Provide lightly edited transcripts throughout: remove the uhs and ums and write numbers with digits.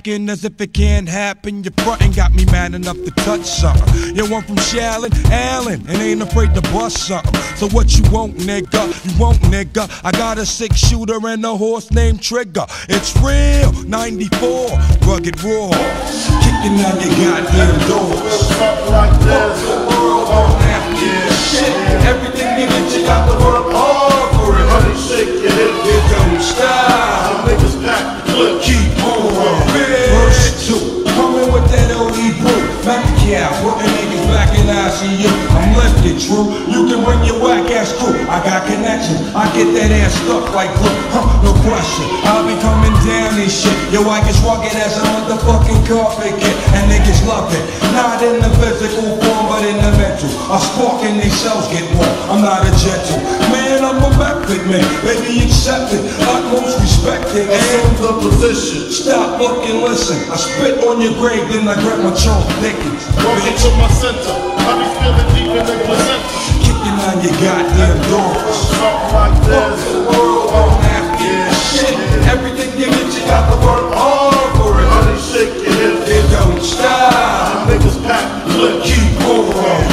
talking as if it can't happen. Your frontin' got me mad enough to touch something. Yo, I'm from Shallon, Allen, and ain't afraid to bust something. So what you want, nigga? You want, nigga? I got a 6-shooter and a horse named Trigger. It's real, 94, rugged raw, kicking down your goddamn doors. Something like this. The world on after shit. Everything you get, you got to work hard for it. Honey, shake your hip. You don't stop. Niggas pack the clip. Keep on. Verse 2, coming with that OE brew. Back the cow, putting niggas back in ICU. I'm lifted, true. You can bring your whack ass crew. I got connections. I get that ass stuck like glue. No question. I'll be coming down this shit. Yo, I get rugged as a motherfucking carpet kid, and niggas love it. Not in the physical form, but in the mental. I spark and these cells get warm. I'm not a gentle man. I'm a method man. Baby, accept it. Utmost respected. Assume the position. Stop, look, and listen. I spit on your grave, then I grab my chalk Dickens. Welcome to my center. Honey, feeling deep in the placenta. Kicking on your goddamn doors. Something like this. The world on after shit. Everything you get, you got to work hard for it. Honey, shake your hip. You don't stop. Niggas pack the clip. Keep on.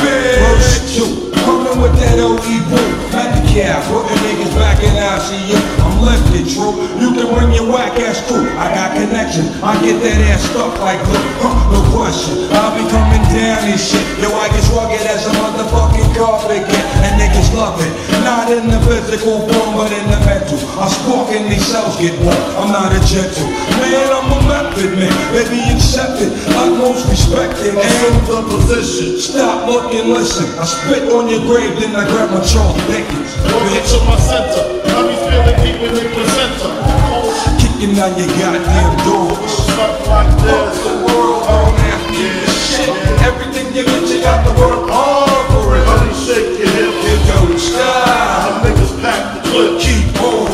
Verse 2, coming with that OE brew. At the cow, putting niggas back in ICU. I'm lifted, true. You can bring your whack ass crew. I got connections. I get that ass stuck like glue. No question. I'll be coming down this shit. Yo, I get rugged as a motherfucking carpet kid, and niggas love it. Not in the physical form, but in the mental. I spark and these cells get warm. I'm not a gentle man. I'm a method man. Baby, accept it. Utmost respected. Assume the position. Stop, look, and listen. I spit on your grave, then I grab my chalk Dickens. Welcome to my center. Honey, feeling deep in the placenta. Kicking down your goddamn doors. Something like this. The world on after shit. Everything you get, you got to work hard for it. Honey, shake your hip. You don't stop. Niggas pack the clip. Keep on.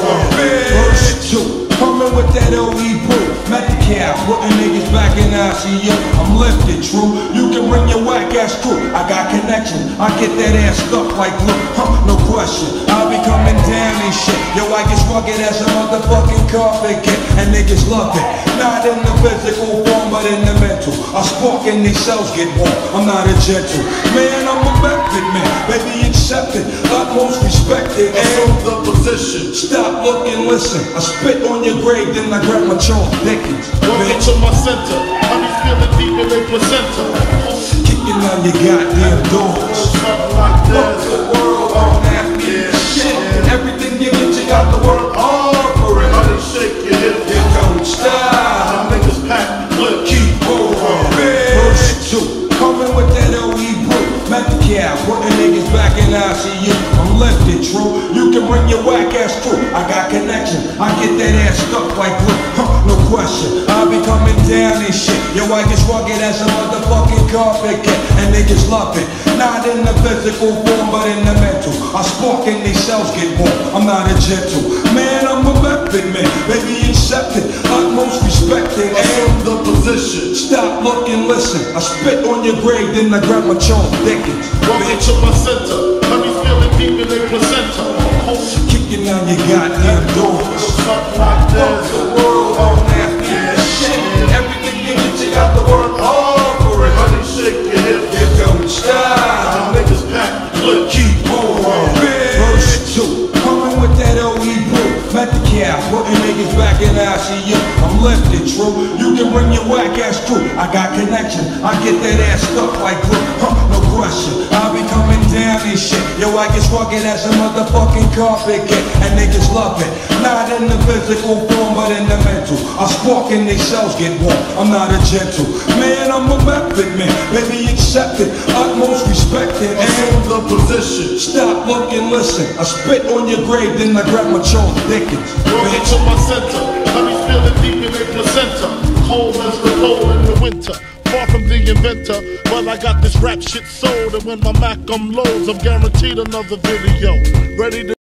Verse 2, coming with that OE brew. Met the cow, putting niggas back in ICU. I'm lifted, true. You can bring your whack ass crew. I got connections. I get that ass stuck like glue. No question. I'll be coming down this shit. Yo, I get rugged as a motherfucking carpet kid, and niggas love it. Not in the physical form, but in the mental. I spark and these cells get warm. I'm not a gentle man. I'm a method man. Baby, accept it. Utmost respected. Assume the position. Stop, look, and listen. I spit on your grave, then I grab my chalk Dickens. Welcome to my center. Honey, feeling deep in the placenta. Kicking on your goddamn doors. Something like this. The world on after shit. Everything you get, you got to work hard for it. Honey, shake your hip. You don't stop. Niggas pack the clip. Keep on. Verse 2, coming with that OE brew. Met the cow, putting niggas back in ICU. I'm lifted, true. You can bring your whack ass crew. I got connections. I get that ass stuck like glue. No question. I'll be coming down this shit. Yo, I get rugged as a motherfucking carpet kid, and niggas love it. Not in the physical form, but in the mental. I spark and these cells get warm. I'm not a gentle man. I'm a method man. Baby, accept it. Utmost respected. Assume the position. Stop, look, and listen. I spit on your grave, then I grab my chalk Dickens. Welcome to my center. Honey, feeling deep in the placenta. Kicking down your goddamn doors. Something like this. The world on after shit. Everything you get, you got to work hard for it. Honey, shake your hip. You don't stop. Niggas pack the clip. Keep on. Verse 2, coming with that OE brew. Met the cow, putting niggas back in ICU. I'm lifted, true. You can bring your whack ass crew. I got connections. I get that ass stuck like glue. No question. I'll be coming down this shit. Yo, I get rugged as a motherfucking carpet kid, and niggas love it. Not in the physical form, but in the mental. I spark and these cells get warm. I'm not a gentle man. I'm a method man. Baby, accept it. Utmost respected. Assume the position. Stop, look, and listen. I spit on your grave, then I grab my chalk Dickens. Welcome to my center. Honey, feeling deep in the placenta. Cold as the cold in the winter. Far from the inventor, but I got this rap shit sold. And when my Mac loads, I'm guaranteed another video. Ready to